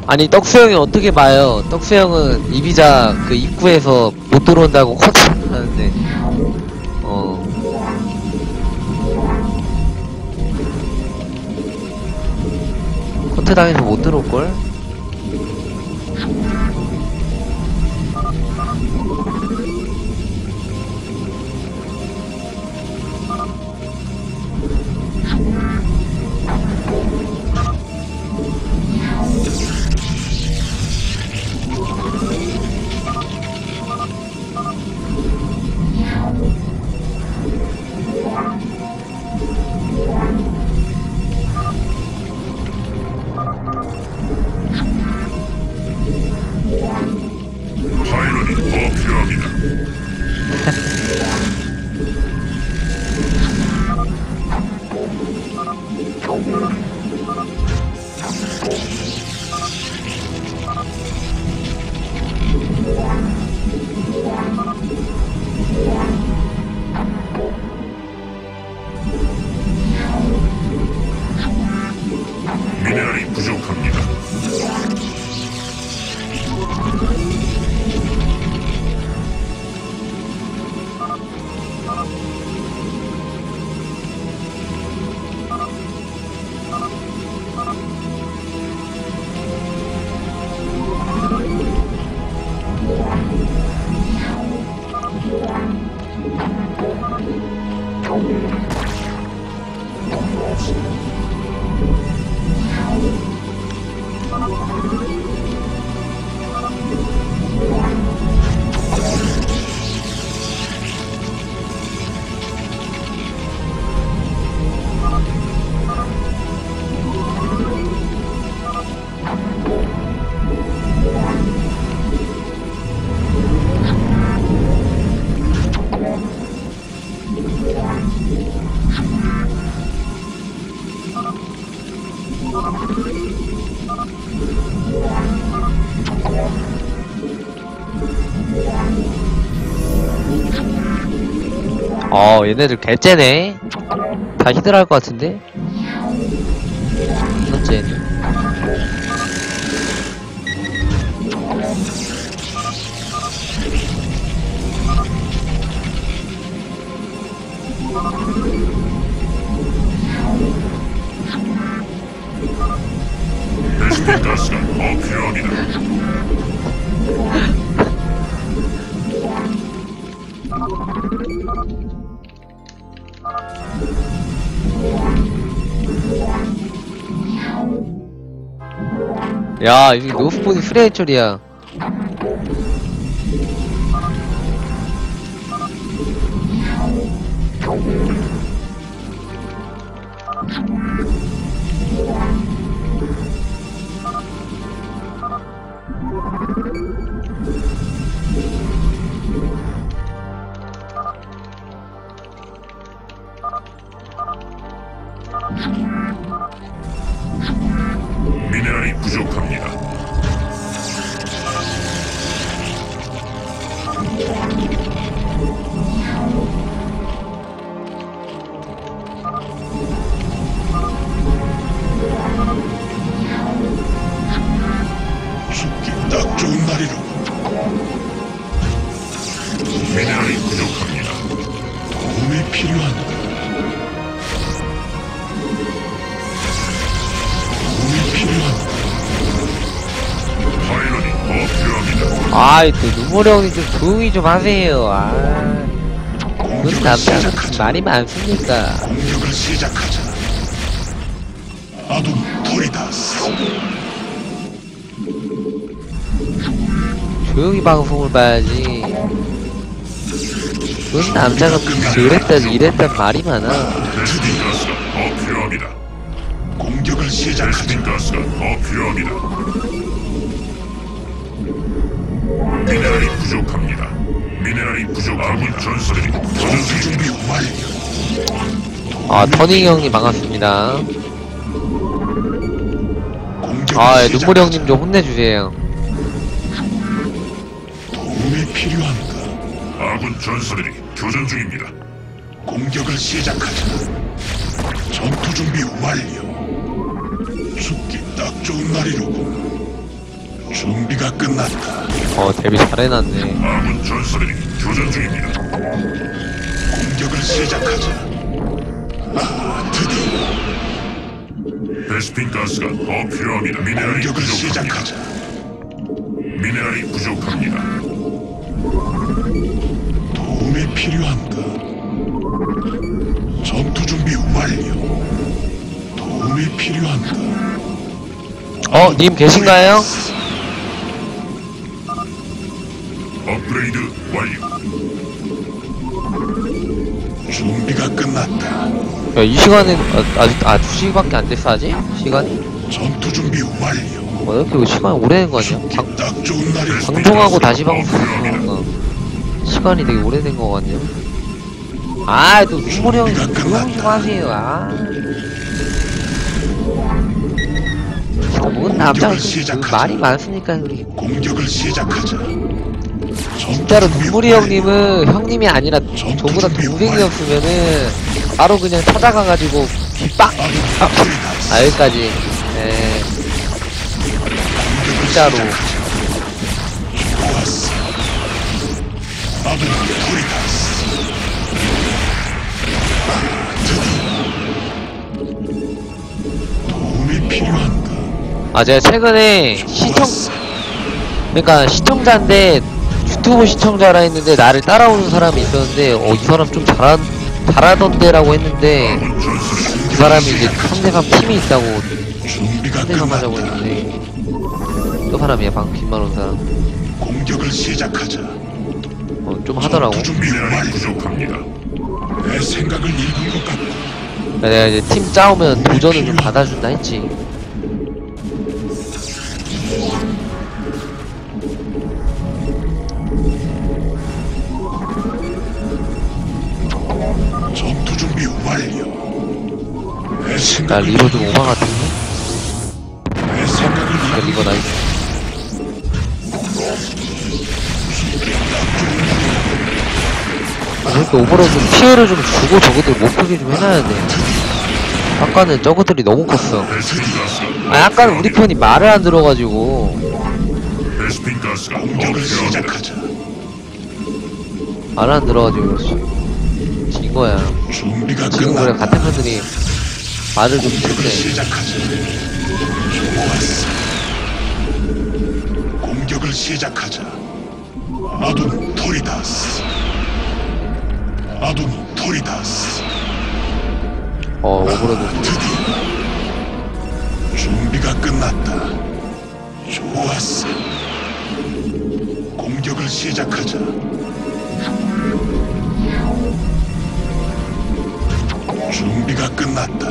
아니 떡수 형이 어떻게 봐요? 떡수 형은 이비자 그 입구에서 못 들어온다고 커트 하는데 커트 당해서 못 들어올걸? 파일럿이 더 필요합니다. 미네랄이 부족합니다. 얘네들 개째네. 다 히드라 할 것 같은데? 이번째 베스핀 가스가 더 필요합니다. 야, 이게 노스폰이 프레이 처리야. 미네랄이 부족합니다. 죽기 딱 좋은 날이로. 미네랄이 부족합니다. 도움이 필요한가? 도움이 필요한가? 파일럿이 더 필요합니다. 아이, 또 눈물 형이 좀 조용히 좀 하세요. 무슨 공격을 남자가 시작하자. 말이 많습니까? 공격을 시작하자. 아둠 토리다스. 조용히 방송을 봐야지. 무슨 남자가 그랬다 이랬다 말이 많아. 베스핀 가스가 더 필요합니다. 공격을 시작하자. 베스핀 가스가 더 필요합니다. 미네랄이 부족합니다. 미네랄이 부족합니다. 전설이 전투 준비 완료. 터닝 형님 반갑습니다. 공격을 눈물 시작하자. 형님 좀 혼내주세요. 도움이 필요한가? 아군 전설들이 교전 중입니다. 공격을 시작하자. 전투 준비 완료. 죽기 딱 좋은 날이로군. 준비가 끝났다. 데뷔 잘해놨네. 아군 전사들이 교전 중입니다. 공격을 시작하자. 드디어 베스핀 가스가 더 필요합니다. 미네랄이 공격을 부족합니다. 시작하자. 미네랄이 부족합니다. 도움이 필요한가? 전투 준비 완료. 도움이 필요한가? 님 계신가요? 업그레이드 완료. 준비가 끝났다. 야, 이 시간엔 아직 2시밖에 안 됐어 아직? 시간이? 전투 준비 완료. 왜 이렇게 시간이 오래된 거 아니야? 딱 좋은 날이 방송하고 다시 방송하니까 시간이 되게 오래된 거 같네요. 또 수모리 형이 조용 좀 하세요. 저분 남자가 말이 많으니까 우리 공격을 시작하자. 진짜로 눈물이 형님은 형님이 아니라 저보다 동생이었으면은 바로 그냥 찾아가가지고 빗박 여기까지. 진짜로. 좋았어. 나도 토리다스. 도움이 필요한가? 제가 최근에 그러니까 시청자인데 유튜브 시청자라 했는데 나를 따라오는 사람이 있었는데 이 사람 좀 잘하던데라고 했는데 아군 전사들이 그 사람이 이제 상대방 팀이 있다고 준비가 상대방 하자고 끝났다. 했는데 또 사람이야 방금 빈말 온 사람 공격을 시작하자. 좀 하더라고. 전투 준비 미네랄이 완료. 부족합니다. 내 생각을 읽은 것 같고. 내가 이제 팀 짜오면 도전을 좀 받아준다 했지. 전투 준비 완료. 내 나 생각을 리버 좀 오바 같은데? 내 생각을 읽은 리버 나이스. 이렇게 오버로 좀 피해를 좀 주고 저거들 못 크게 좀 해놔야 돼. 아까는 저거들이 너무 컸어. 베스핀 가스가 약간 우리 편이 말을 안 들어가지고 베스핀 가스가 더 공격을 필요합니다. 시작하자. 말을 안 들어가지고 진 거야. 준비가 지금 그래 끝났다. 같은 편들이 말을 좀 공격을 듣네. 시작하자. 좋았어. 공격을 시작하자. 아둔 토리다스. 아둔 토리다스. 오버로도 드디어 준비가 끝났다. 좋았어. 공격을 시작하자. 준비가 끝났다.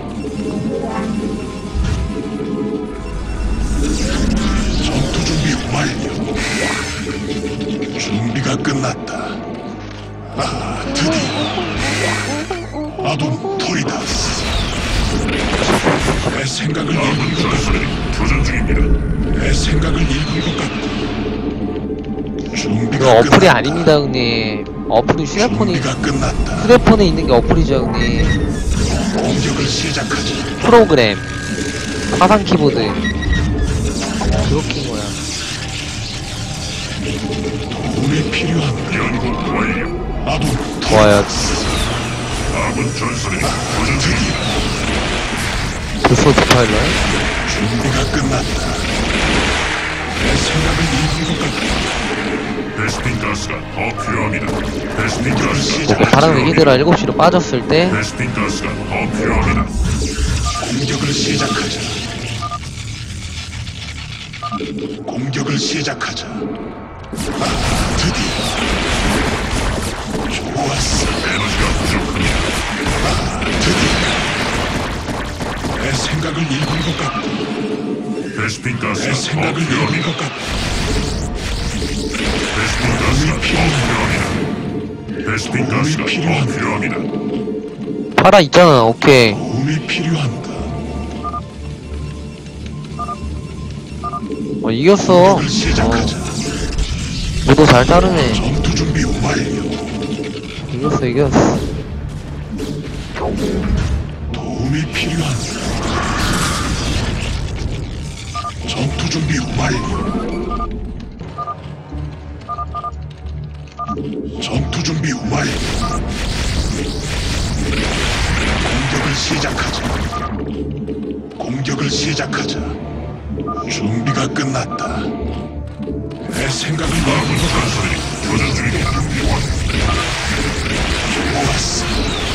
전투 준비 완료. 준비가 끝났다. 드디어 아둔 토리다스. 내 생각을 읽은 아군 것 같고. 전사들이 교전 중입니다. 내 생각을 읽은 것 같고. 이거 준비가 어플이 끝났다. 아닙니다 형님. 어플이 휴대폰이 준비가 끝났다. 휴대폰에 있는 게 어플이죠 형님. 공격을 시작하자. 프로그램 화상 키보드 그거 킨 거야. 도움이 필요한가? 연구 완료. 아둔 좋아요. 아군 전사들이 교전 중입니다. 불소드 파일럿. 준비가 끝났다. 내 생각을 읽은 것 같고. 베스핀 가스가 더 필요합니다. 베스핀 가스가 뭐 파랑 위기드라 7시로 빠졌을 때 베스핀 가스가 더 필요합니다. 공격을 시작하자. 공격을 시작하자. 드디어 좋았어. 에너지가 부족합니다. 드디어 내 생각을 읽은 것 같고. 베스핀 내 가스가 더 생각을 읽은 필요합니다. 것 같고. 베스핀 가스가 더 필요합니다. 베스핀 가스가 더 필요합니다. 파라 있잖아. 오케이. 도움이 필요한가? 이겼어. 공격을 시작하자. 모두 잘 따르네. 전투 준비 완료. 이겼어. 도움이 필요한가? 전투 준비 완료. 전투 준비 완료. 공격을 시작하자. 공격을 시작하자. 준비가 끝났다. 내 생각을 아군 전설이 교전 중입니다. 모았어.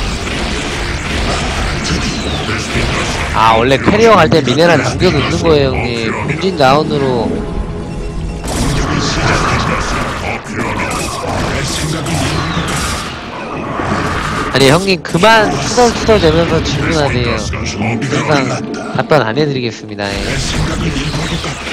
드디어 베스핀 가스가 아 원래 캐리어 갈 때 미네랄 남겨 놓는 거예요 형님. 본진 자원으로. 공격을 시작하자. 가스가 더 필요합니다. 내 생각을 읽은 것 같아. 아니 형님 그만 투덜투덜 대면서 질문하세요. 가스가 준비가 항상 끝났다. 답변 안 해드리겠습니다. 예. 내 생각을 읽은 것 같아.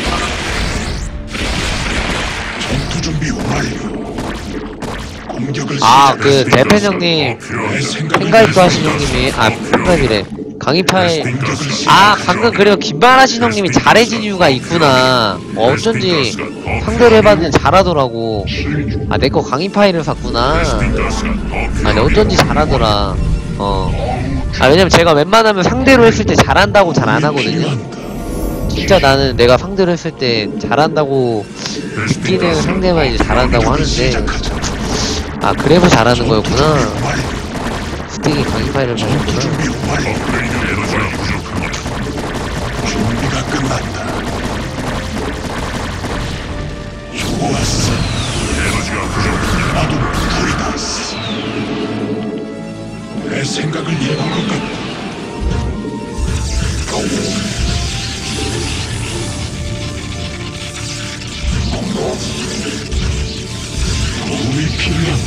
전투 준비 완료. 공격을 아, 시작하자. 그 대팬 형님 내 생각을 생가입도 하신 형님이 생가입이래. 강의파에 공격을 방금 그래요. 김발하신 형님이 잘해진 이유가 있구나. 어쩐지 상대를 해봤는데 잘하더라고. 내 거 강의 파일을 샀구나. 가스가 더 아니 어쩐지 잘하더라. 왜냐면 제가 웬만하면 상대로 했을 때 잘한다고 잘 안 하거든요. 필요한가? 진짜 나는 내가 상대로 했을 때 잘한다고 느끼는 상대만 이제 잘한다고 하는데 시작하자. 그래서 잘하는 거였구나. 완료. 스틱이 강의 파일을 전투 받았구나. 준비 완료. 업그레이드 에너지가 부족합니다. 준비가 끝났다. 좋았어. 에너지가 부족합니다. 나도 도리다스. 내 생각을 읽은 것 같다. 도움이 필요한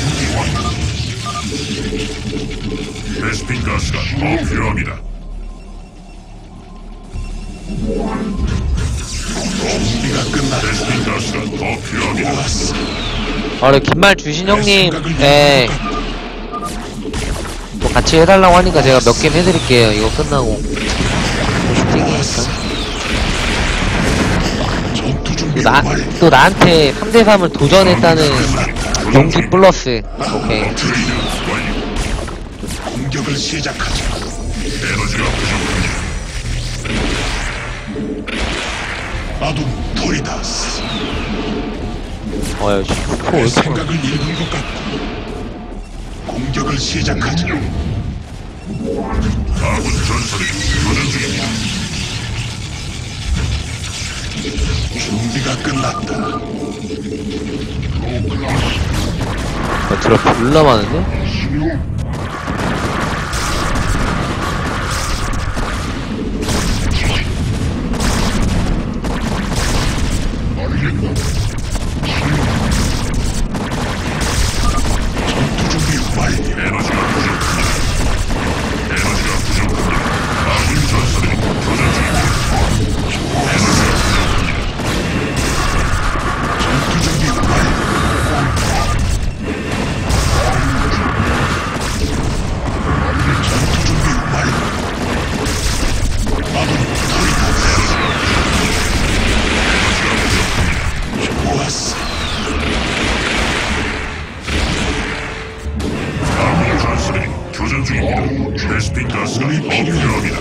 베스핀 가스가 더 필요합니다. 준비가 끝났다. 베스핀 가스가 더 필요합니다. 좋았어. 그래 긴말 주신 형님 생각을 읽은 것 같다. 또 같이 해달라고 하니까 제가 몇 게임 해드릴게요. 이거 끝나고 스틱이니까. 전투 준비 또 완료. 또 나한테 3대3을 도전했다는 용기 플러스. 오케이. 드디어 공격을 시작하자. 에너지가 부족합니다. 나도 도리다스. 야, 슈퍼 왜 내 이렇게 생각을 읽은 것 같다. 공격을 시작하자. 아군 전설이 교전 중입니다. 준비가 끝났다. 드랍 졸라 많은데? 전투 준비 완료. 에너지가 부족합니다. 에너지가 부족합니다. 아군 전설이 교전 중입니다. 전투 준비 완료. 전투 준비 완료. 나도 도리다스. 좋았어. 아군 전설이 교전 중입니다. 베스핀 가스가 더 필요합니다.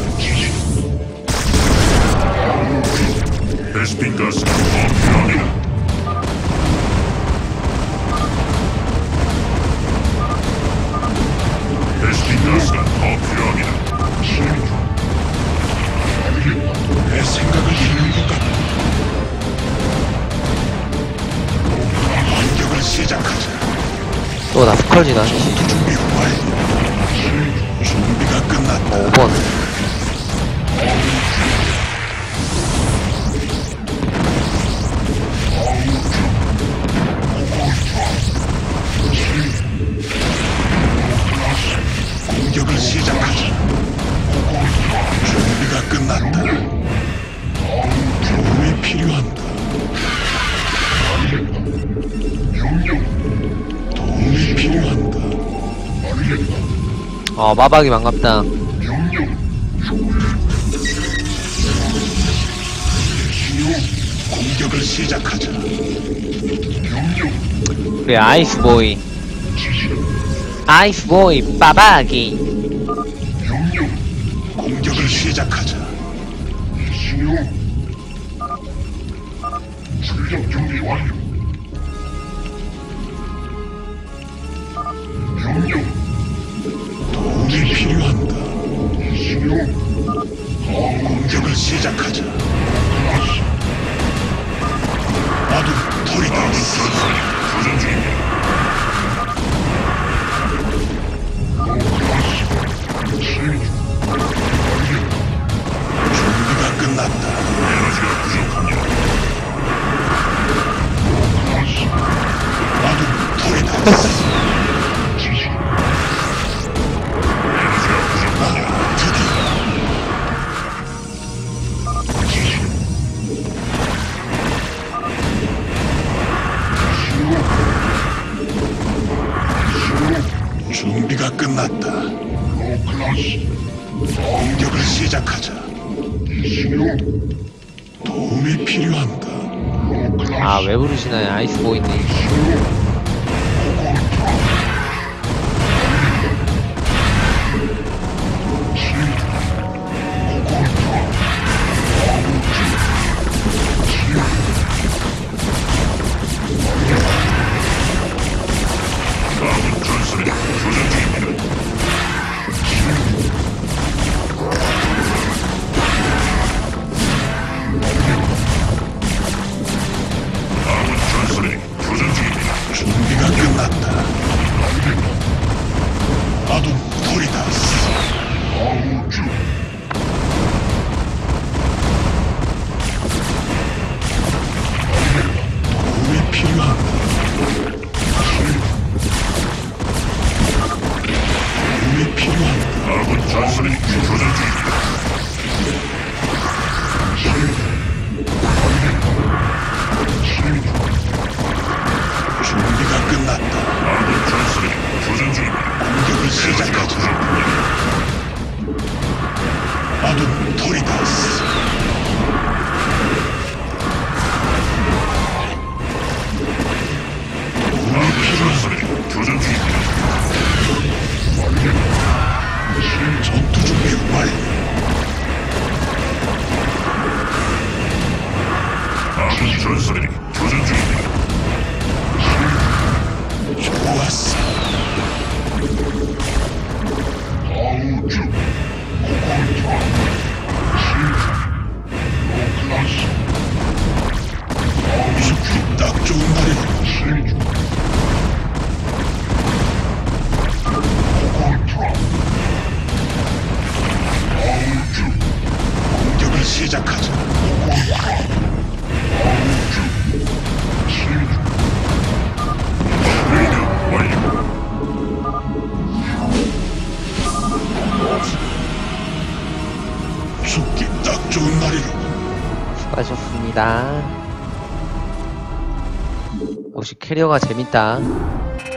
베스핀 가스가 더 필요합니다. 베스핀 가스가 더 필요합니다. 내 생각을 읽는 것 같다. 공격을 시작하자. 또 나 스컬지다. 전투 준비 완료. 준비가 끝났다. 5번. 공격을 시작하자. 준비가 끝났다. 도움이 필요한가? 도움이 필요한가? 마박이 반갑다. 공격을 시작하자. 그래 아이스보이. 아이스보이 빠박이. 공격을 시작하자. 출격 준비 완료. 명령. 도움이 필요한가? 시오. 공격을 시작하자. 아둔 토리다스. 교전 중입니다. 준비가 끝났다. 에너지가 부족합니다. 아둔 토리다스. 에너지가 부족합니다. 드디어 준비가 끝났다. 로클라스. 공격을 시작하자. 시오. 도움이 필요한가? 로클라스. 아, 왜 부르시나요? 아이스보이님. 아군 전선이 교전 중입니다. 아군 전선이 교전 중입니다. 준비가 끝났다. 아둔 토리다스. 아우주. 도움이 필요한가? 도움이 필요한가? 아군 전선이 교전 중입니다. 준비가 끝났다. 아군 전선이 교전 중입니다. 공격을 시작하자. 아둔 토리다스. 아군 전선이 교전 중입니다. 전투 준비 완료. 아군 전선이 교전 중입니다. 좋았어. 아우주. 고콘트라. 로클라스. 죽기 딱 좋은 날이군. 시주. 고콘트라. 아우주. 공격을 시작하자. 아우주. 시주. 출격 완료. 죽기 딱 좋은 날이군. 수고하셨습니다. 역시 캐리어가 재밌다.